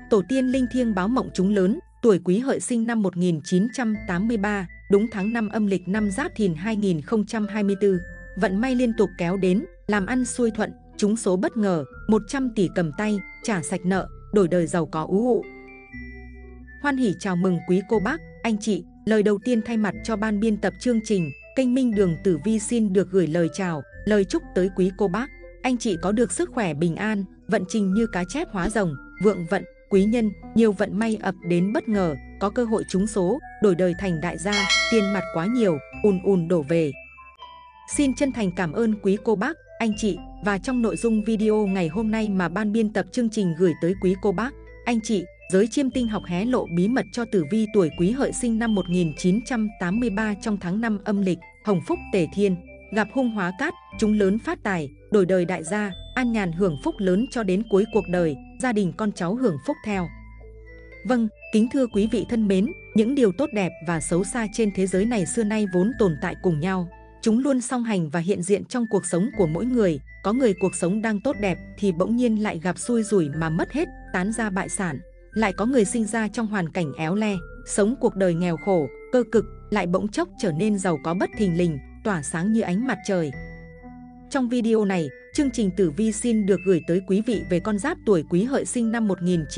Tổ tiên linh thiêng báo mộng chúng lớn, tuổi Quý Hợi sinh năm 1983, đúng tháng 5 âm lịch năm Giáp Thìn 2024. Vận may liên tục kéo đến, làm ăn xuôi thuận, trúng số bất ngờ, 100 tỷ cầm tay, trả sạch nợ, đổi đời giàu có ú ụ. Hoan hỉ chào mừng quý cô bác, anh chị. Lời đầu tiên thay mặt cho ban biên tập chương trình, kênh Minh Đường Tử Vi xin được gửi lời chào, lời chúc tới quý cô bác, anh chị có được sức khỏe bình an, vận trình như cá chép hóa rồng, vượng vận, quý nhân, nhiều vận may ập đến bất ngờ, có cơ hội trúng số, đổi đời thành đại gia, tiền mặt quá nhiều, ùn ùn đổ về. Xin chân thành cảm ơn quý cô bác, anh chị, và trong nội dung video ngày hôm nay mà ban biên tập chương trình gửi tới quý cô bác, anh chị, giới chiêm tinh học hé lộ bí mật cho tử vi tuổi Quý Hợi sinh năm 1983 trong tháng 5 âm lịch, hồng phúc tề thiên, gặp hung hóa cát, trúng lớn phát tài, đổi đời đại gia, an nhàn hưởng phúc lớn cho đến cuối cuộc đời, gia đình con cháu hưởng phúc theo. Vâng, kính thưa quý vị thân mến, những điều tốt đẹp và xấu xa trên thế giới này xưa nay vốn tồn tại cùng nhau. Chúng luôn song hành và hiện diện trong cuộc sống của mỗi người. Có người cuộc sống đang tốt đẹp thì bỗng nhiên lại gặp xui rủi mà mất hết, tán gia bại sản. Lại có người sinh ra trong hoàn cảnh éo le, sống cuộc đời nghèo khổ, cơ cực, lại bỗng chốc trở nên giàu có bất thình lình, tỏa sáng như ánh mặt trời. Trong video này, chương trình tử vi xin được gửi tới quý vị về con giáp tuổi Quý Hợi sinh năm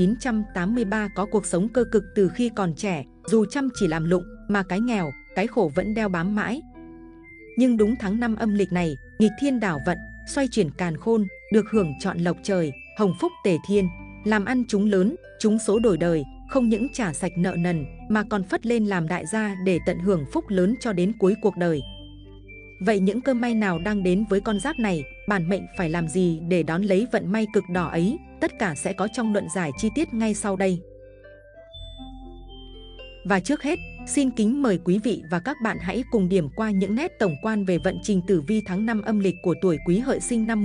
1983 có cuộc sống cơ cực từ khi còn trẻ, dù chăm chỉ làm lụng mà cái nghèo, cái khổ vẫn đeo bám mãi. Nhưng đúng tháng 5 âm lịch này, nghịch thiên đảo vận, xoay chuyển càn khôn, được hưởng trọn lộc trời, hồng phúc tề thiên, làm ăn trúng lớn, trúng số đổi đời, không những trả sạch nợ nần mà còn phất lên làm đại gia để tận hưởng phúc lớn cho đến cuối cuộc đời. Vậy những cơ may nào đang đến với con giáp này, bản mệnh phải làm gì để đón lấy vận may cực đỏ ấy? Tất cả sẽ có trong luận giải chi tiết ngay sau đây. Và trước hết, xin kính mời quý vị và các bạn hãy cùng điểm qua những nét tổng quan về vận trình tử vi tháng 5 âm lịch của tuổi Quý Hợi sinh năm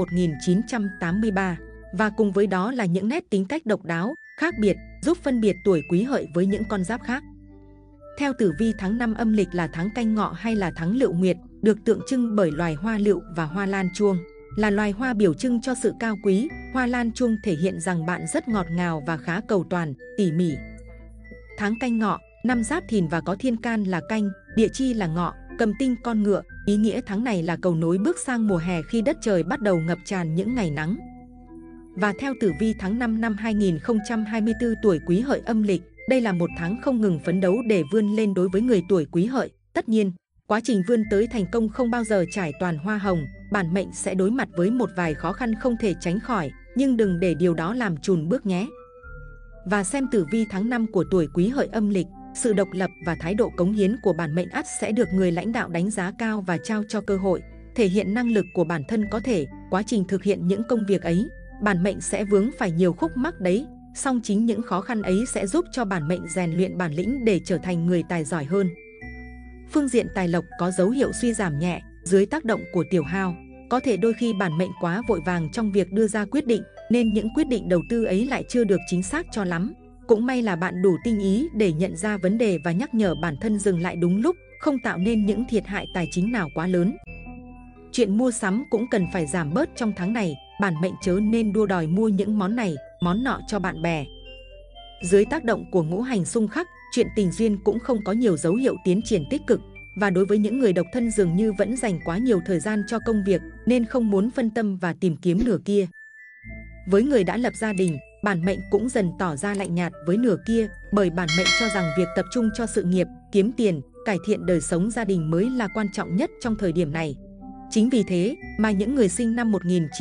1983. Và cùng với đó là những nét tính cách độc đáo, khác biệt, giúp phân biệt tuổi Quý Hợi với những con giáp khác. Theo tử vi tháng 5 âm lịch là tháng Canh Ngọ hay là tháng Lựu Nguyệt, được tượng trưng bởi loài hoa lựu và hoa lan chuông. Là loài hoa biểu trưng cho sự cao quý, hoa lan chuông thể hiện rằng bạn rất ngọt ngào và khá cầu toàn, tỉ mỉ. Tháng Canh Ngọ, năm Giáp Thìn và có thiên can là Canh, địa chi là Ngọ, cầm tinh con ngựa, ý nghĩa tháng này là cầu nối bước sang mùa hè khi đất trời bắt đầu ngập tràn những ngày nắng. Và theo tử vi tháng 5 năm 2024 tuổi Quý Hợi âm lịch, đây là một tháng không ngừng phấn đấu để vươn lên đối với người tuổi Quý Hợi. Tất nhiên, quá trình vươn tới thành công không bao giờ trải toàn hoa hồng, bản mệnh sẽ đối mặt với một vài khó khăn không thể tránh khỏi, nhưng đừng để điều đó làm chùn bước nhé. Và xem tử vi tháng 5 của tuổi Quý Hợi âm lịch, sự độc lập và thái độ cống hiến của bản mệnh ắt sẽ được người lãnh đạo đánh giá cao và trao cho cơ hội, thể hiện năng lực của bản thân có thể, quá trình thực hiện những công việc ấy, bản mệnh sẽ vướng phải nhiều khúc mắc đấy, song chính những khó khăn ấy sẽ giúp cho bản mệnh rèn luyện bản lĩnh để trở thành người tài giỏi hơn. Phương diện tài lộc có dấu hiệu suy giảm nhẹ dưới tác động của tiểu hao, có thể đôi khi bản mệnh quá vội vàng trong việc đưa ra quyết định nên những quyết định đầu tư ấy lại chưa được chính xác cho lắm. Cũng may là bạn đủ tinh ý để nhận ra vấn đề và nhắc nhở bản thân dừng lại đúng lúc, không tạo nên những thiệt hại tài chính nào quá lớn. Chuyện mua sắm cũng cần phải giảm bớt trong tháng này, bản mệnh chớ nên đua đòi mua những món này, món nọ cho bạn bè. Dưới tác động của ngũ hành xung khắc, chuyện tình duyên cũng không có nhiều dấu hiệu tiến triển tích cực, và đối với những người độc thân dường như vẫn dành quá nhiều thời gian cho công việc nên không muốn phân tâm và tìm kiếm nửa kia. Với người đã lập gia đình, bản mệnh cũng dần tỏ ra lạnh nhạt với nửa kia, bởi bản mệnh cho rằng việc tập trung cho sự nghiệp, kiếm tiền, cải thiện đời sống gia đình mới là quan trọng nhất trong thời điểm này. Chính vì thế mà những người sinh năm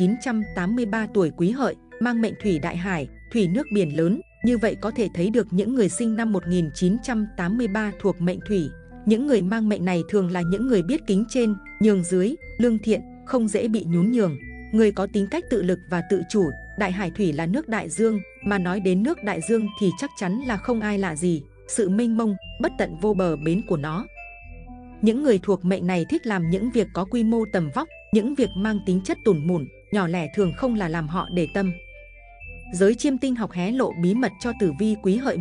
1983 tuổi Quý Hợi mang mệnh thủy đại hải, thủy nước biển lớn, như vậy có thể thấy được những người sinh năm 1983 thuộc mệnh thủy. Những người mang mệnh này thường là những người biết kính trên, nhường dưới, lương thiện, không dễ bị nhún nhường. Người có tính cách tự lực và tự chủ. Đại hải thủy là nước đại dương, mà nói đến nước đại dương thì chắc chắn là không ai lạ gì, sự mênh mông, bất tận vô bờ bến của nó. Những người thuộc mệnh này thích làm những việc có quy mô tầm vóc, những việc mang tính chất tủn mủn, nhỏ lẻ thường không là làm họ để tâm. Giới chiêm tinh học hé lộ bí mật cho tử vi Quý Hợi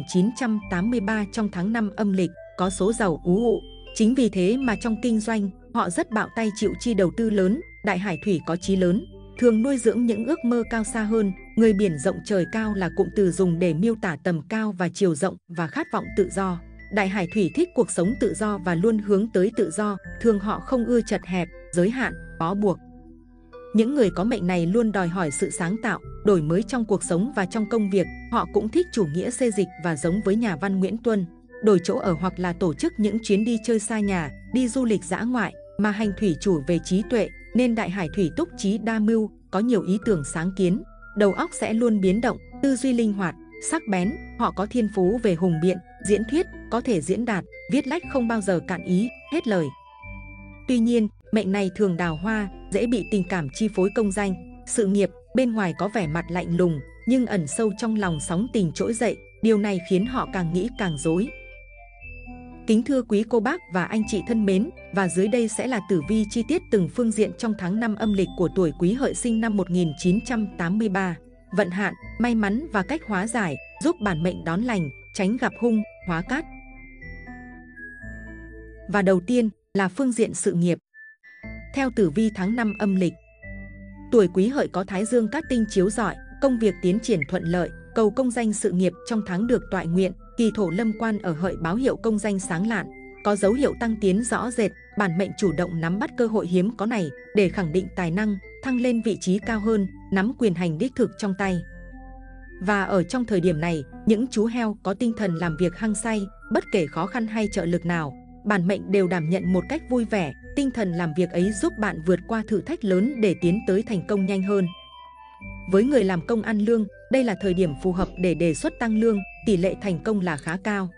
1983 trong tháng 5 âm lịch, có số giàu ú ụ. Chính vì thế mà trong kinh doanh, họ rất bạo tay chịu chi đầu tư lớn. Đại hải thủy có chí lớn, thường nuôi dưỡng những ước mơ cao xa hơn, Người biển rộng trời cao là cụm từ dùng để miêu tả tầm cao và chiều rộng và khát vọng tự do. Đại hải thủy thích cuộc sống tự do và luôn hướng tới tự do, thường họ không ưa chật hẹp, giới hạn, bó buộc. Những người có mệnh này luôn đòi hỏi sự sáng tạo, đổi mới trong cuộc sống và trong công việc. Họ cũng thích chủ nghĩa xê dịch và giống với nhà văn Nguyễn Tuân, đổi chỗ ở hoặc là tổ chức những chuyến đi chơi xa nhà, đi du lịch dã ngoại, mà hành thủy chủ về trí tuệ, nên đại hải thủy túc trí đa mưu, có nhiều ý tưởng sáng kiến. Đầu óc sẽ luôn biến động, tư duy linh hoạt, sắc bén. Họ có thiên phú về hùng biện, diễn thuyết, có thể diễn đạt, viết lách không bao giờ cạn ý, hết lời. Tuy nhiên, mệnh này thường đào hoa, dễ bị tình cảm chi phối công danh, sự nghiệp. Bên ngoài có vẻ mặt lạnh lùng, nhưng ẩn sâu trong lòng sóng tình trỗi dậy. Điều này khiến họ càng nghĩ càng rối. Kính thưa quý cô bác và anh chị thân mến, và dưới đây sẽ là tử vi chi tiết từng phương diện trong tháng 5 âm lịch của tuổi Quý Hợi sinh năm 1983. Vận hạn, may mắn và cách hóa giải, giúp bản mệnh đón lành, tránh gặp hung, hóa cát. Và đầu tiên là phương diện sự nghiệp. Theo tử vi tháng 5 âm lịch, tuổi Quý Hợi có Thái Dương cát tinh chiếu rọi, công việc tiến triển thuận lợi, cầu công danh sự nghiệp trong tháng được toại nguyện. Kỳ thổ lâm quan ở Hợi báo hiệu công danh sáng lạn, có dấu hiệu tăng tiến rõ rệt. Bản mệnh chủ động nắm bắt cơ hội hiếm có này để khẳng định tài năng, thăng lên vị trí cao hơn, nắm quyền hành đích thực trong tay. Và ở trong thời điểm này, những chú heo có tinh thần làm việc hăng say, bất kể khó khăn hay trợ lực nào, bản mệnh đều đảm nhận một cách vui vẻ. Tinh thần làm việc ấy giúp bạn vượt qua thử thách lớn để tiến tới thành công nhanh hơn. Với người làm công ăn lương, đây là thời điểm phù hợp để đề xuất tăng lương, tỷ lệ thành công là khá cao.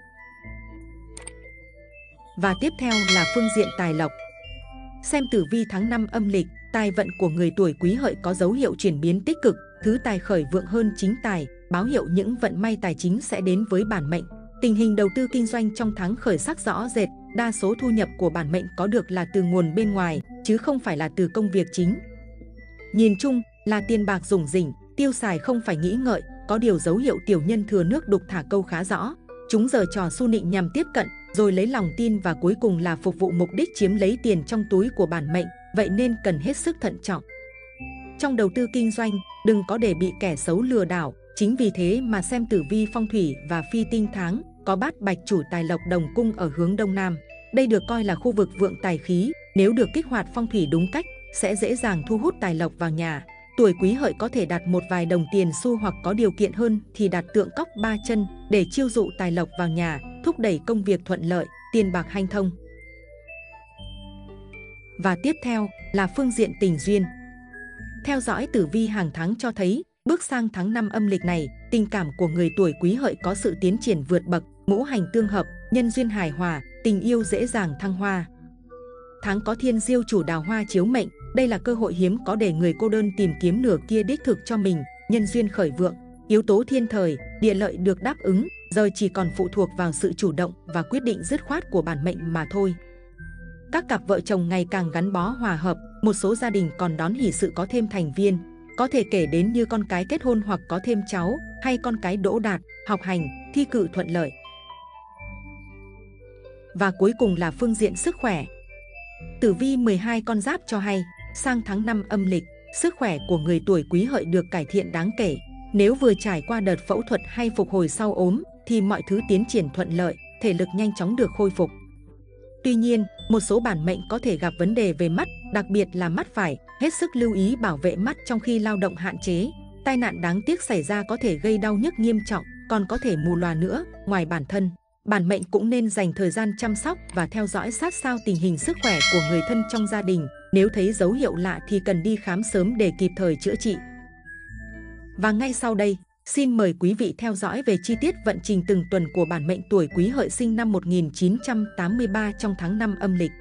Và tiếp theo là phương diện tài lộc. Xem tử vi tháng 5 âm lịch, tài vận của người tuổi Quý Hợi có dấu hiệu chuyển biến tích cực, thứ tài khởi vượng hơn chính tài, báo hiệu những vận may tài chính sẽ đến với bản mệnh. Tình hình đầu tư kinh doanh trong tháng khởi sắc rõ rệt, đa số thu nhập của bản mệnh có được là từ nguồn bên ngoài, chứ không phải là từ công việc chính. Nhìn chung là tiền bạc rủng rỉnh, tiêu xài không phải nghĩ ngợi, có điều dấu hiệu tiểu nhân thừa nước đục thả câu khá rõ. Chúng giở trò xu nịnh nhằm tiếp cận, rồi lấy lòng tin và cuối cùng là phục vụ mục đích chiếm lấy tiền trong túi của bản mệnh, vậy nên cần hết sức thận trọng. Trong đầu tư kinh doanh, đừng có để bị kẻ xấu lừa đảo, chính vì thế mà xem tử vi phong thủy và phi tinh tháng, có bát bạch chủ tài lộc đồng cung ở hướng đông nam. Đây được coi là khu vực vượng tài khí, nếu được kích hoạt phong thủy đúng cách, sẽ dễ dàng thu hút tài lộc vào nhà. Tuổi Quý Hợi có thể đặt một vài đồng tiền xu hoặc có điều kiện hơn thì đặt tượng cóc ba chân để chiêu dụ tài lộc vào nhà, thúc đẩy công việc thuận lợi, tiền bạc hanh thông. Và tiếp theo là phương diện tình duyên. Theo dõi tử vi hàng tháng cho thấy, bước sang tháng 5 âm lịch này, tình cảm của người tuổi Quý Hợi có sự tiến triển vượt bậc, ngũ hành tương hợp, nhân duyên hài hòa, tình yêu dễ dàng thăng hoa. Tháng có thiên diêu chủ đào hoa chiếu mệnh, đây là cơ hội hiếm có để người cô đơn tìm kiếm nửa kia đích thực cho mình, nhân duyên khởi vượng, yếu tố thiên thời, địa lợi được đáp ứng, giờ chỉ còn phụ thuộc vào sự chủ động và quyết định dứt khoát của bản mệnh mà thôi. Các cặp vợ chồng ngày càng gắn bó hòa hợp, một số gia đình còn đón hỷ sự có thêm thành viên, có thể kể đến như con cái kết hôn hoặc có thêm cháu, hay con cái đỗ đạt, học hành, thi cử thuận lợi. Và cuối cùng là phương diện sức khỏe. Tử vi 12 con giáp cho hay, sang tháng 5 âm lịch, sức khỏe của người tuổi Quý Hợi được cải thiện đáng kể. Nếu vừa trải qua đợt phẫu thuật hay phục hồi sau ốm, thì mọi thứ tiến triển thuận lợi, thể lực nhanh chóng được khôi phục. Tuy nhiên, một số bản mệnh có thể gặp vấn đề về mắt, đặc biệt là mắt phải, hết sức lưu ý bảo vệ mắt trong khi lao động hạn chế. Tai nạn đáng tiếc xảy ra có thể gây đau nhức nghiêm trọng, còn có thể mù lòa nữa. Ngoài bản thân, bản mệnh cũng nên dành thời gian chăm sóc và theo dõi sát sao tình hình sức khỏe của người thân trong gia đình. Nếu thấy dấu hiệu lạ thì cần đi khám sớm để kịp thời chữa trị. Và ngay sau đây, xin mời quý vị theo dõi về chi tiết vận trình từng tuần của bản mệnh tuổi Quý Hợi sinh năm 1983 trong tháng 5 âm lịch.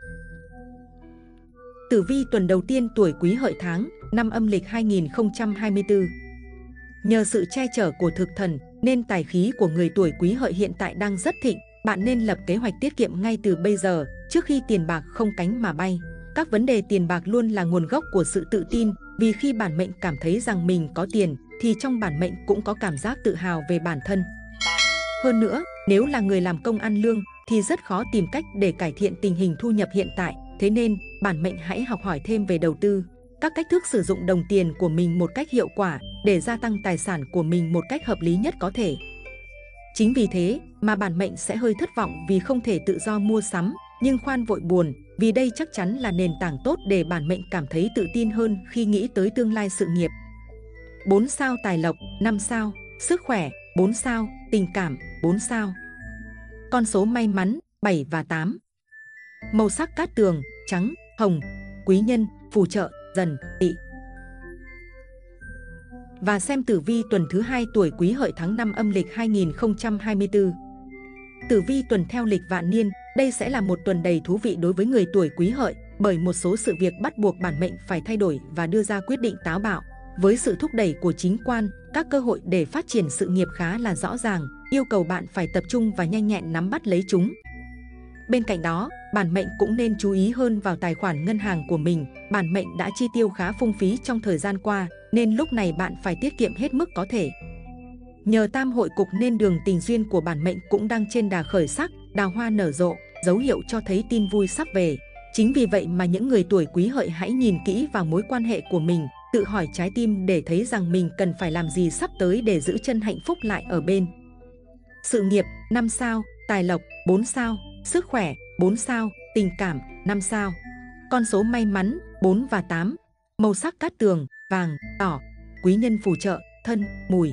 Tử vi tuần đầu tiên tuổi Quý Hợi tháng 5 âm lịch 2024. Nhờ sự che chở của thực thần nên tài khí của người tuổi Quý Hợi hiện tại đang rất thịnh. Bạn nên lập kế hoạch tiết kiệm ngay từ bây giờ, trước khi tiền bạc không cánh mà bay. Các vấn đề tiền bạc luôn là nguồn gốc của sự tự tin, vì khi bản mệnh cảm thấy rằng mình có tiền, thì trong bản mệnh cũng có cảm giác tự hào về bản thân. Hơn nữa, nếu là người làm công ăn lương, thì rất khó tìm cách để cải thiện tình hình thu nhập hiện tại. Thế nên, bản mệnh hãy học hỏi thêm về đầu tư. các cách thức sử dụng đồng tiền của mình một cách hiệu quả để gia tăng tài sản của mình một cách hợp lý nhất có thể. Chính vì thế mà bản mệnh sẽ hơi thất vọng vì không thể tự do mua sắm, nhưng khoan vội buồn, vì đây chắc chắn là nền tảng tốt để bản mệnh cảm thấy tự tin hơn khi nghĩ tới tương lai sự nghiệp. 4 sao tài lộc, 5 sao, sức khỏe, 4 sao, tình cảm, 4 sao. Con số may mắn, 7 và 8. Màu sắc cát tường, trắng, hồng. Quý nhân, phù trợ, Dần, Tỵ. Và xem tử vi tuần thứ 2 tuổi Quý Hợi tháng 5 âm lịch 2024. Tử vi tuần theo lịch vạn niên, đây sẽ là một tuần đầy thú vị đối với người tuổi Quý Hợi, bởi một số sự việc bắt buộc bản mệnh phải thay đổi và đưa ra quyết định táo bạo. Với sự thúc đẩy của chính quan, các cơ hội để phát triển sự nghiệp khá là rõ ràng, yêu cầu bạn phải tập trung và nhanh nhẹn nắm bắt lấy chúng. Bên cạnh đó, bản mệnh cũng nên chú ý hơn vào tài khoản ngân hàng của mình. Bản mệnh đã chi tiêu khá phung phí trong thời gian qua, nên lúc này bạn phải tiết kiệm hết mức có thể. Nhờ tam hội cục nên đường tình duyên của bản mệnh cũng đang trên đà khởi sắc, đào hoa nở rộ, dấu hiệu cho thấy tin vui sắp về. Chính vì vậy mà những người tuổi Quý Hợi hãy nhìn kỹ vào mối quan hệ của mình, tự hỏi trái tim để thấy rằng mình cần phải làm gì sắp tới để giữ chân hạnh phúc lại ở bên. Sự nghiệp, 5 sao, tài lộc, 4 sao, sức khỏe, 4 sao, tình cảm, 5 sao. Con số may mắn, 4 và 8. Màu sắc cát tường, vàng, đỏ. Quý nhân phù trợ, Thân, Mùi.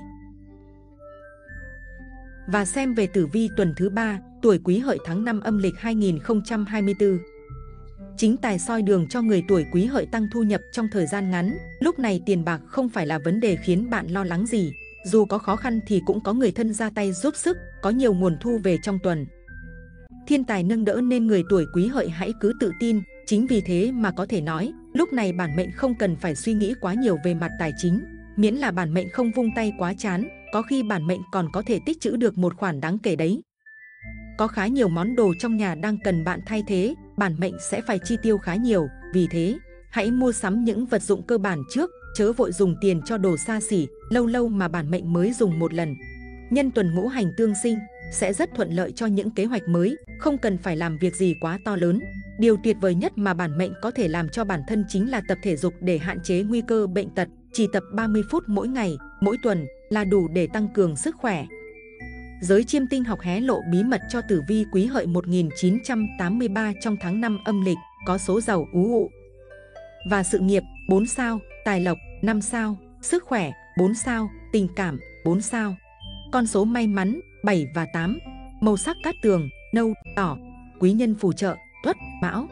Và xem về tử vi tuần thứ 3, tuổi Quý Hợi tháng 5 âm lịch 2024. Chính tài soi đường cho người tuổi Quý Hợi tăng thu nhập trong thời gian ngắn. Lúc này tiền bạc không phải là vấn đề khiến bạn lo lắng gì. Dù có khó khăn thì cũng có người thân ra tay giúp sức, có nhiều nguồn thu về trong tuần. Thiên tài nâng đỡ nên người tuổi Quý Hợi hãy cứ tự tin. Chính vì thế mà có thể nói, lúc này bản mệnh không cần phải suy nghĩ quá nhiều về mặt tài chính. Miễn là bản mệnh không vung tay quá chán, có khi bản mệnh còn có thể tích trữ được một khoản đáng kể đấy. Có khá nhiều món đồ trong nhà đang cần bạn thay thế, bản mệnh sẽ phải chi tiêu khá nhiều. Vì thế, hãy mua sắm những vật dụng cơ bản trước, chớ vội dùng tiền cho đồ xa xỉ, lâu lâu mà bản mệnh mới dùng một lần. Nhân tuần ngũ hành tương sinh, sẽ rất thuận lợi cho những kế hoạch mới, không cần phải làm việc gì quá to lớn. Điều tuyệt vời nhất mà bản mệnh có thể làm cho bản thân chính là tập thể dục để hạn chế nguy cơ bệnh tật. Chỉ tập 30 phút mỗi ngày, mỗi tuần là đủ để tăng cường sức khỏe. Giới chiêm tinh học hé lộ bí mật cho tử vi Quý Hợi 1983 trong tháng 5 âm lịch, có số giàu ú ụ. Và sự nghiệp, 4 sao, tài lộc, 5 sao, sức khỏe, 4 sao, tình cảm, 4 sao. Con số may mắn, 7 và 8. Màu sắc cát tường, nâu, đỏ. Quý nhân phù trợ, Tuất, Mão.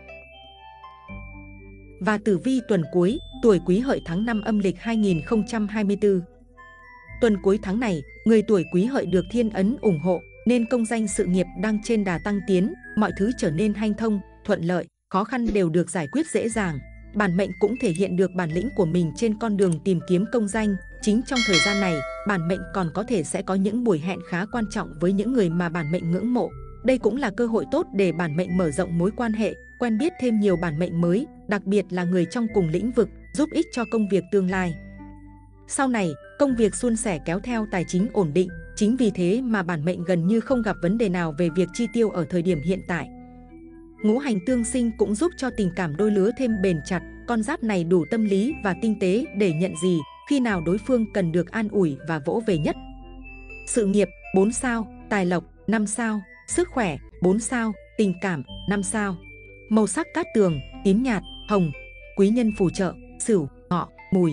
Và tử vi tuần cuối, tuổi Quý Hợi tháng 5 âm lịch 2024. Tuần cuối tháng này, người tuổi Quý Hợi được thiên ấn ủng hộ, nên công danh sự nghiệp đang trên đà tăng tiến, mọi thứ trở nên hanh thông, thuận lợi, khó khăn đều được giải quyết dễ dàng. Bản mệnh cũng thể hiện được bản lĩnh của mình trên con đường tìm kiếm công danh. Chính trong thời gian này, bản mệnh còn có thể sẽ có những buổi hẹn khá quan trọng với những người mà bản mệnh ngưỡng mộ. Đây cũng là cơ hội tốt để bản mệnh mở rộng mối quan hệ, quen biết thêm nhiều bản mệnh mới, đặc biệt là người trong cùng lĩnh vực, giúp ích cho công việc tương lai. Sau này, công việc suôn sẻ kéo theo tài chính ổn định, chính vì thế mà bản mệnh gần như không gặp vấn đề nào về việc chi tiêu ở thời điểm hiện tại. Ngũ hành tương sinh cũng giúp cho tình cảm đôi lứa thêm bền chặt, con giáp này đủ tâm lý và tinh tế để nhận gì, khi nào đối phương cần được an ủi và vỗ về nhất. Sự nghiệp, 4 sao, tài lộc, 5 sao, sức khỏe, 4 sao, tình cảm, 5 sao. Màu sắc cát tường, tím nhạt, hồng. Quý nhân phù trợ, Sửu, Ngọ, Mùi.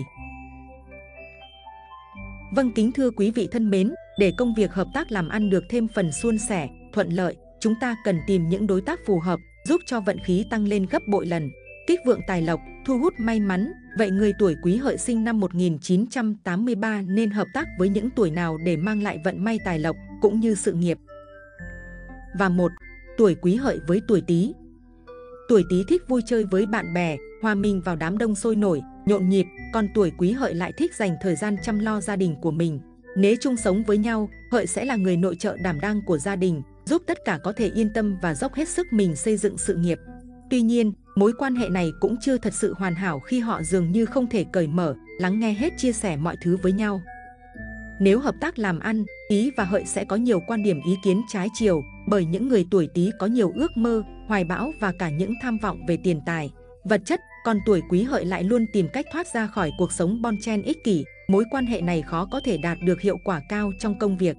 Vâng, kính thưa quý vị thân mến, để công việc hợp tác làm ăn được thêm phần suôn sẻ, thuận lợi, chúng ta cần tìm những đối tác phù hợp, giúp cho vận khí tăng lên gấp bội lần, kích vượng tài lộc, thu hút may mắn. Vậy người tuổi Quý Hợi sinh năm 1983 nên hợp tác với những tuổi nào để mang lại vận may tài lộc cũng như sự nghiệp? Và 1. Tuổi Quý Hợi với tuổi Tý. Tuổi Tý thích vui chơi với bạn bè, hòa mình vào đám đông sôi nổi, nhộn nhịp, còn tuổi Quý Hợi lại thích dành thời gian chăm lo gia đình của mình. Nếu chung sống với nhau, Hợi sẽ là người nội trợ đảm đang của gia đình, giúp tất cả có thể yên tâm và dốc hết sức mình xây dựng sự nghiệp. Tuy nhiên, mối quan hệ này cũng chưa thật sự hoàn hảo khi họ dường như không thể cởi mở, lắng nghe hết chia sẻ mọi thứ với nhau. Nếu hợp tác làm ăn, Tý và Hợi sẽ có nhiều quan điểm ý kiến trái chiều, bởi những người tuổi Tý có nhiều ước mơ, hoài bão và cả những tham vọng về tiền tài, vật chất, còn tuổi Quý Hợi lại luôn tìm cách thoát ra khỏi cuộc sống bon chen ích kỷ. Mối quan hệ này khó có thể đạt được hiệu quả cao trong công việc.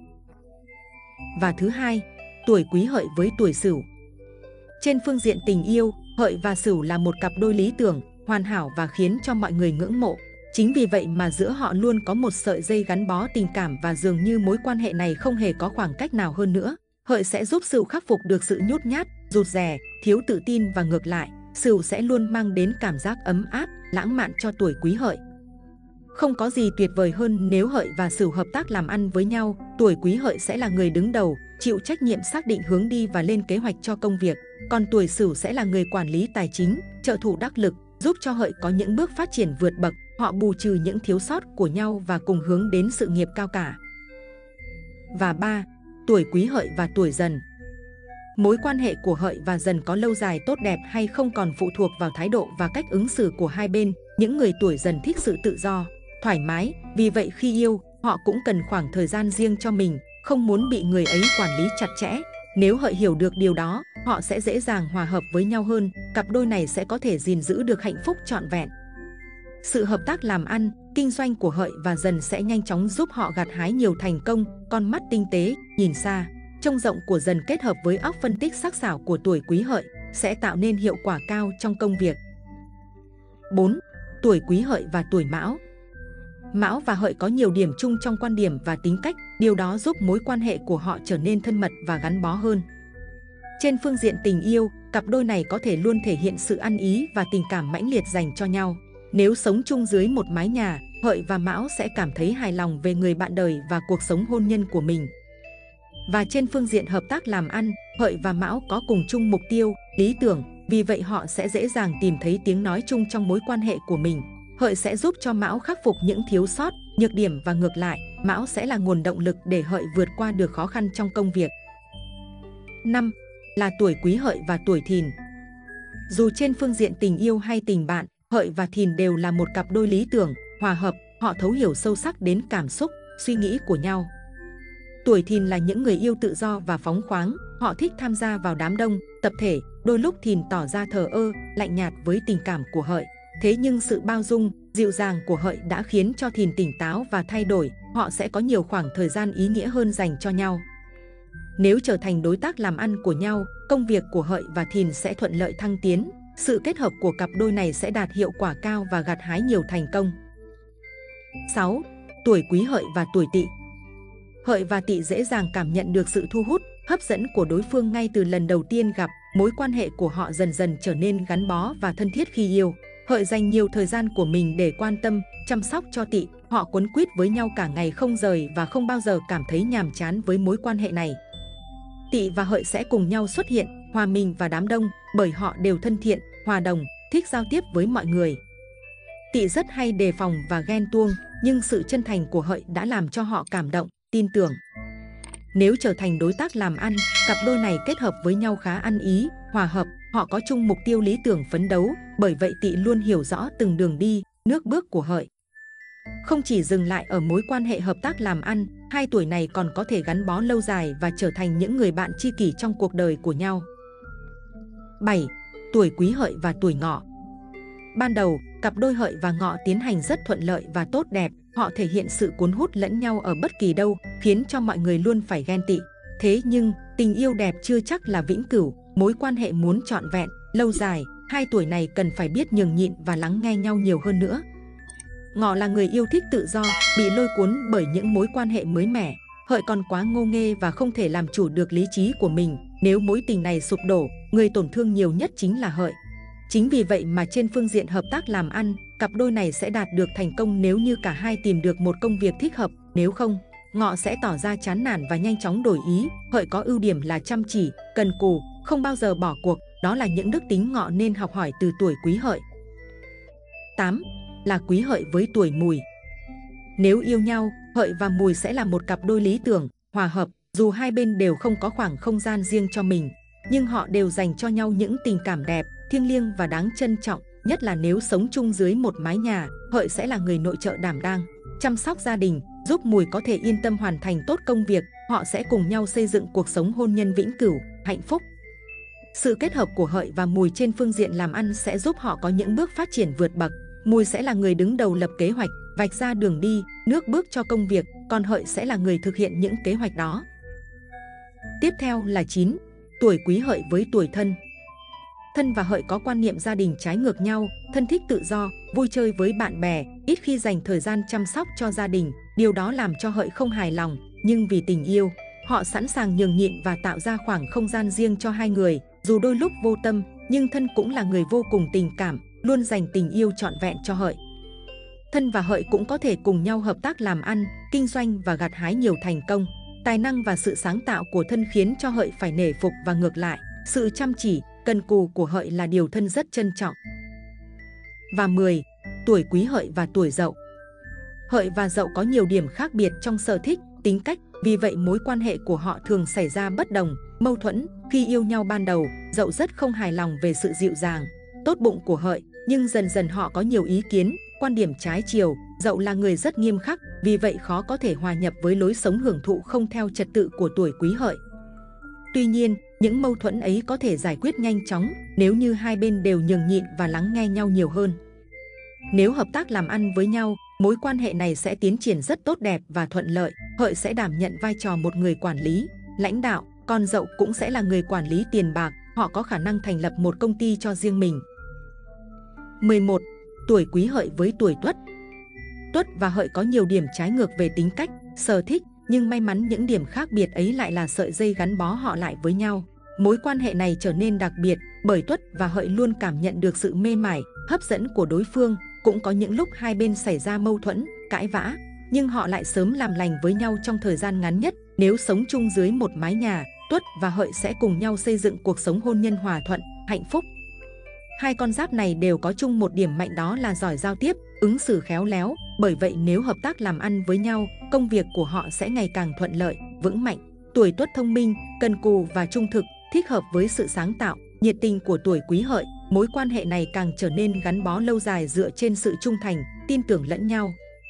Và thứ hai, tuổi Quý Hợi với tuổi Sửu. Trên phương diện tình yêu, Hợi và Sửu là một cặp đôi lý tưởng, hoàn hảo và khiến cho mọi người ngưỡng mộ. Chính vì vậy mà giữa họ luôn có một sợi dây gắn bó tình cảm và dường như mối quan hệ này không hề có khoảng cách nào hơn nữa. Hợi sẽ giúp Sửu khắc phục được sự nhút nhát, rụt rè, thiếu tự tin và ngược lại, Sửu sẽ luôn mang đến cảm giác ấm áp, lãng mạn cho tuổi Quý Hợi. Không có gì tuyệt vời hơn nếu Hợi và Sửu hợp tác làm ăn với nhau. Tuổi Quý Hợi sẽ là người đứng đầu, chịu trách nhiệm xác định hướng đi và lên kế hoạch cho công việc. Còn tuổi Sửu sẽ là người quản lý tài chính, trợ thủ đắc lực, giúp cho Hợi có những bước phát triển vượt bậc. Họ bù trừ những thiếu sót của nhau và cùng hướng đến sự nghiệp cao cả. Và 3. Tuổi Quý Hợi và tuổi Dần. Mối quan hệ của Hợi và Dần có lâu dài tốt đẹp hay không còn phụ thuộc vào thái độ và cách ứng xử của hai bên. Những người tuổi Dần thích sự tự do, thoải mái, vì vậy khi yêu, họ cũng cần khoảng thời gian riêng cho mình, không muốn bị người ấy quản lý chặt chẽ. Nếu Hợi hiểu được điều đó, họ sẽ dễ dàng hòa hợp với nhau hơn, cặp đôi này sẽ có thể gìn giữ được hạnh phúc trọn vẹn. Sự hợp tác làm ăn, kinh doanh của Hợi và Dần sẽ nhanh chóng giúp họ gặt hái nhiều thành công. Con mắt tinh tế, nhìn xa, trông rộng của Dần kết hợp với óc phân tích sắc sảo của tuổi Quý Hợi sẽ tạo nên hiệu quả cao trong công việc. 4. Tuổi Quý Hợi và tuổi Mão. Mão và Hợi có nhiều điểm chung trong quan điểm và tính cách, điều đó giúp mối quan hệ của họ trở nên thân mật và gắn bó hơn. Trên phương diện tình yêu, cặp đôi này có thể luôn thể hiện sự ăn ý và tình cảm mãnh liệt dành cho nhau. Nếu sống chung dưới một mái nhà, Hợi và Mão sẽ cảm thấy hài lòng về người bạn đời và cuộc sống hôn nhân của mình. Và trên phương diện hợp tác làm ăn, Hợi và Mão có cùng chung mục tiêu, lý tưởng, vì vậy họ sẽ dễ dàng tìm thấy tiếng nói chung trong mối quan hệ của mình. Hợi sẽ giúp cho Mão khắc phục những thiếu sót, nhược điểm và ngược lại, Mão sẽ là nguồn động lực để Hợi vượt qua được khó khăn trong công việc. 5. Là tuổi Quý Hợi và tuổi Thìn. Dù trên phương diện tình yêu hay tình bạn, Hợi và Thìn đều là một cặp đôi lý tưởng, hòa hợp, họ thấu hiểu sâu sắc đến cảm xúc, suy nghĩ của nhau. Tuổi Thìn là những người yêu tự do và phóng khoáng, họ thích tham gia vào đám đông, tập thể, đôi lúc Thìn tỏ ra thờ ơ, lạnh nhạt với tình cảm của Hợi. Thế nhưng sự bao dung, dịu dàng của Hợi đã khiến cho Thìn tỉnh táo và thay đổi, họ sẽ có nhiều khoảng thời gian ý nghĩa hơn dành cho nhau. Nếu trở thành đối tác làm ăn của nhau, công việc của Hợi và Thìn sẽ thuận lợi thăng tiến. Sự kết hợp của cặp đôi này sẽ đạt hiệu quả cao và gặt hái nhiều thành công. 6. Tuổi Quý Hợi và tuổi Tỵ. Hợi và Tỵ dễ dàng cảm nhận được sự thu hút, hấp dẫn của đối phương ngay từ lần đầu tiên gặp. Mối quan hệ của họ dần dần trở nên gắn bó và thân thiết khi yêu. Hợi dành nhiều thời gian của mình để quan tâm, chăm sóc cho Tỵ. Họ quấn quýt với nhau cả ngày không rời và không bao giờ cảm thấy nhàm chán với mối quan hệ này. Tỵ và Hợi sẽ cùng nhau xuất hiện, hòa mình vào đám đông, bởi họ đều thân thiện, hòa đồng, thích giao tiếp với mọi người. Tỵ rất hay đề phòng và ghen tuông, nhưng sự chân thành của Hợi đã làm cho họ cảm động, tin tưởng. Nếu trở thành đối tác làm ăn, cặp đôi này kết hợp với nhau khá ăn ý, hòa hợp, họ có chung mục tiêu lý tưởng phấn đấu, bởi vậy Tỵ luôn hiểu rõ từng đường đi, nước bước của Hợi. Không chỉ dừng lại ở mối quan hệ hợp tác làm ăn, hai tuổi này còn có thể gắn bó lâu dài và trở thành những người bạn tri kỷ trong cuộc đời của nhau. 7. Tuổi Quý Hợi và tuổi Ngọ. Ban đầu, cặp đôi Hợi và Ngọ tiến hành rất thuận lợi và tốt đẹp, họ thể hiện sự cuốn hút lẫn nhau ở bất kỳ đâu, khiến cho mọi người luôn phải ghen tị. Thế nhưng, tình yêu đẹp chưa chắc là vĩnh cửu, mối quan hệ muốn trọn vẹn, lâu dài, hai tuổi này cần phải biết nhường nhịn và lắng nghe nhau nhiều hơn nữa. Ngọ là người yêu thích tự do, bị lôi cuốn bởi những mối quan hệ mới mẻ. Hợi còn quá ngô nghê và không thể làm chủ được lý trí của mình. Nếu mối tình này sụp đổ, người tổn thương nhiều nhất chính là Hợi. Chính vì vậy mà trên phương diện hợp tác làm ăn, cặp đôi này sẽ đạt được thành công nếu như cả hai tìm được một công việc thích hợp. Nếu không, Ngọ sẽ tỏ ra chán nản và nhanh chóng đổi ý. Hợi có ưu điểm là chăm chỉ, cần cù, không bao giờ bỏ cuộc. Đó là những đức tính Ngọ nên học hỏi từ tuổi Quý Hợi. 8. Là Quý Hợi với tuổi Mùi. Nếu yêu nhau, Hợi và Mùi sẽ là một cặp đôi lý tưởng, hòa hợp. Dù hai bên đều không có khoảng không gian riêng cho mình, nhưng họ đều dành cho nhau những tình cảm đẹp, thiêng liêng và đáng trân trọng. Nhất là nếu sống chung dưới một mái nhà, Hợi sẽ là người nội trợ đảm đang, chăm sóc gia đình, giúp Mùi có thể yên tâm hoàn thành tốt công việc. Họ sẽ cùng nhau xây dựng cuộc sống hôn nhân vĩnh cửu, hạnh phúc. Sự kết hợp của Hợi và Mùi trên phương diện làm ăn sẽ giúp họ có những bước phát triển vượt bậc. Mùi sẽ là người đứng đầu lập kế hoạch, vạch ra đường đi, nước bước cho công việc, còn Hợi sẽ là người thực hiện những kế hoạch đó. Tiếp theo là 9. Tuổi Quý Hợi với tuổi Thân. Thân và Hợi có quan niệm gia đình trái ngược nhau. Thân thích tự do, vui chơi với bạn bè, ít khi dành thời gian chăm sóc cho gia đình. Điều đó làm cho Hợi không hài lòng, nhưng vì tình yêu, họ sẵn sàng nhường nhịn và tạo ra khoảng không gian riêng cho hai người. Dù đôi lúc vô tâm, nhưng Thân cũng là người vô cùng tình cảm, luôn dành tình yêu trọn vẹn cho Hợi. Thân và Hợi cũng có thể cùng nhau hợp tác làm ăn, kinh doanh và gặt hái nhiều thành công. Tài năng và sự sáng tạo của Thân khiến cho Hợi phải nể phục và ngược lại, sự chăm chỉ, cần cù của Hợi là điều Thân rất trân trọng. Và 10. Tuổi Quý Hợi và tuổi Dậu. Hợi và Dậu có nhiều điểm khác biệt trong sở thích, tính cách, vì vậy mối quan hệ của họ thường xảy ra bất đồng, mâu thuẫn. Khi yêu nhau ban đầu, Dậu rất không hài lòng về sự dịu dàng, tốt bụng của Hợi, nhưng dần dần họ có nhiều ý kiến, quan điểm trái chiều. Dậu là người rất nghiêm khắc, vì vậy khó có thể hòa nhập với lối sống hưởng thụ không theo trật tự của tuổi Quý Hợi. Tuy nhiên, những mâu thuẫn ấy có thể giải quyết nhanh chóng nếu như hai bên đều nhường nhịn và lắng nghe nhau nhiều hơn. Nếu hợp tác làm ăn với nhau, mối quan hệ này sẽ tiến triển rất tốt đẹp và thuận lợi. Hợi sẽ đảm nhận vai trò một người quản lý, lãnh đạo, còn Dậu cũng sẽ là người quản lý tiền bạc. Họ có khả năng thành lập một công ty cho riêng mình. 11. Tuổi Quý Hợi với tuổi Tuất. Tuất và Hợi có nhiều điểm trái ngược về tính cách, sở thích, nhưng may mắn những điểm khác biệt ấy lại là sợi dây gắn bó họ lại với nhau. Mối quan hệ này trở nên đặc biệt bởi Tuất và Hợi luôn cảm nhận được sự mê mải, hấp dẫn của đối phương. Cũng có những lúc hai bên xảy ra mâu thuẫn, cãi vã, nhưng họ lại sớm làm lành với nhau trong thời gian ngắn nhất. Nếu sống chung dưới một mái nhà, Tuất và Hợi sẽ cùng nhau xây dựng cuộc sống hôn nhân hòa thuận, hạnh phúc. Hai con giáp này đều có chung một điểm mạnh, đó là giỏi giao tiếp, ứng xử khéo léo. Bởi vậy nếu hợp tác làm ăn với nhau, công việc của họ sẽ ngày càng thuận lợi, vững mạnh. Tuổi Tuất thông minh, cần cù và trung thực, thích hợp với sự sáng tạo, nhiệt tình của tuổi Quý Hợi. Mối quan hệ này càng trở nên gắn bó lâu dài dựa trên sự trung thành, tin tưởng lẫn nhau.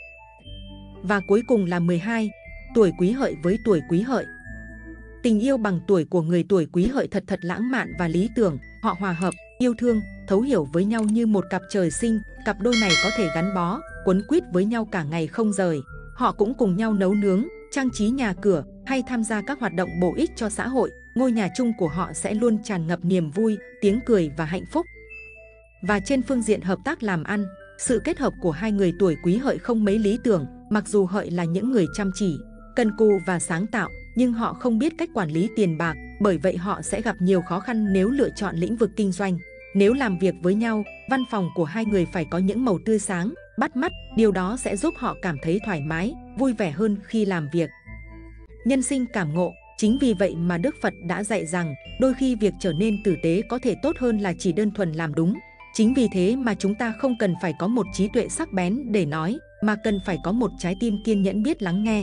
Và cuối cùng là 12. Tuổi Quý Hợi với tuổi Quý Hợi. Tình yêu bằng tuổi của người tuổi Quý Hợi thật lãng mạn và lý tưởng. Họ hòa hợp, yêu thương, thấu hiểu với nhau như một cặp trời sinh. Cặp đôi này có thể gắn bó, quấn quýt với nhau cả ngày không rời. Họ cũng cùng nhau nấu nướng, trang trí nhà cửa hay tham gia các hoạt động bổ ích cho xã hội. Ngôi nhà chung của họ sẽ luôn tràn ngập niềm vui, tiếng cười và hạnh phúc. Và trên phương diện hợp tác làm ăn, sự kết hợp của hai người tuổi Quý Hợi không mấy lý tưởng. Mặc dù Hợi là những người chăm chỉ, cần cù và sáng tạo, nhưng họ không biết cách quản lý tiền bạc. Bởi vậy họ sẽ gặp nhiều khó khăn nếu lựa chọn lĩnh vực kinh doanh. Nếu làm việc với nhau, văn phòng của hai người phải có những màu tươi sáng, bắt mắt. Điều đó sẽ giúp họ cảm thấy thoải mái, vui vẻ hơn khi làm việc. Nhân sinh cảm ngộ. Chính vì vậy mà Đức Phật đã dạy rằng đôi khi việc trở nên tử tế có thể tốt hơn là chỉ đơn thuần làm đúng. Chính vì thế mà chúng ta không cần phải có một trí tuệ sắc bén để nói, mà cần phải có một trái tim kiên nhẫn biết lắng nghe.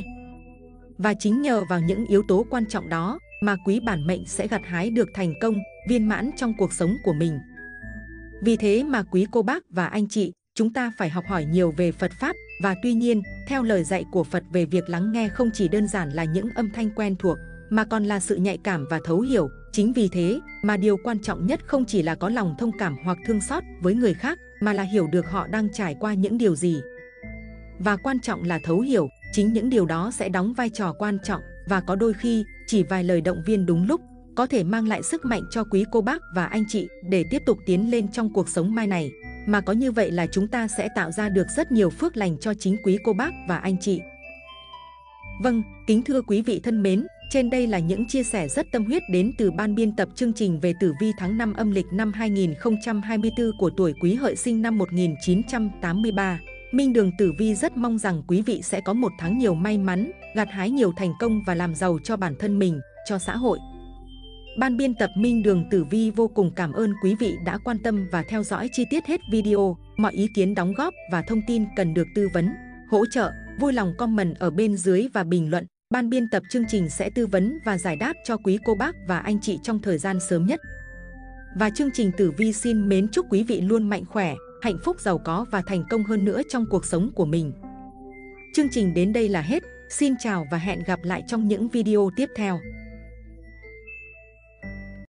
Và chính nhờ vào những yếu tố quan trọng đó mà quý bản mệnh sẽ gặt hái được thành công, viên mãn trong cuộc sống của mình. Vì thế mà quý cô bác và anh chị, chúng ta phải học hỏi nhiều về Phật Pháp. Và tuy nhiên, theo lời dạy của Phật về việc lắng nghe không chỉ đơn giản là những âm thanh quen thuộc, mà còn là sự nhạy cảm và thấu hiểu. Chính vì thế mà điều quan trọng nhất không chỉ là có lòng thông cảm hoặc thương xót với người khác, mà là hiểu được họ đang trải qua những điều gì. Và quan trọng là thấu hiểu, chính những điều đó sẽ đóng vai trò quan trọng. Và có đôi khi, chỉ vài lời động viên đúng lúc có thể mang lại sức mạnh cho quý cô bác và anh chị để tiếp tục tiến lên trong cuộc sống mai này. Mà có như vậy là chúng ta sẽ tạo ra được rất nhiều phước lành cho chính quý cô bác và anh chị. Vâng, kính thưa quý vị thân mến, trên đây là những chia sẻ rất tâm huyết đến từ ban biên tập chương trình về tử vi tháng 5 âm lịch năm 2024 của tuổi Quý Hợi sinh năm 1983. Minh Đường Tử Vi rất mong rằng quý vị sẽ có một tháng nhiều may mắn, gặt hái nhiều thành công và làm giàu cho bản thân mình, cho xã hội. Ban biên tập Minh Đường Tử Vi vô cùng cảm ơn quý vị đã quan tâm và theo dõi chi tiết hết video. Mọi ý kiến đóng góp và thông tin cần được tư vấn, hỗ trợ, vui lòng comment ở bên dưới và bình luận. Ban biên tập chương trình sẽ tư vấn và giải đáp cho quý cô bác và anh chị trong thời gian sớm nhất. Và chương trình Tử Vi xin mến chúc quý vị luôn mạnh khỏe, hạnh phúc, giàu có và thành công hơn nữa trong cuộc sống của mình. Chương trình đến đây là hết. Xin chào và hẹn gặp lại trong những video tiếp theo.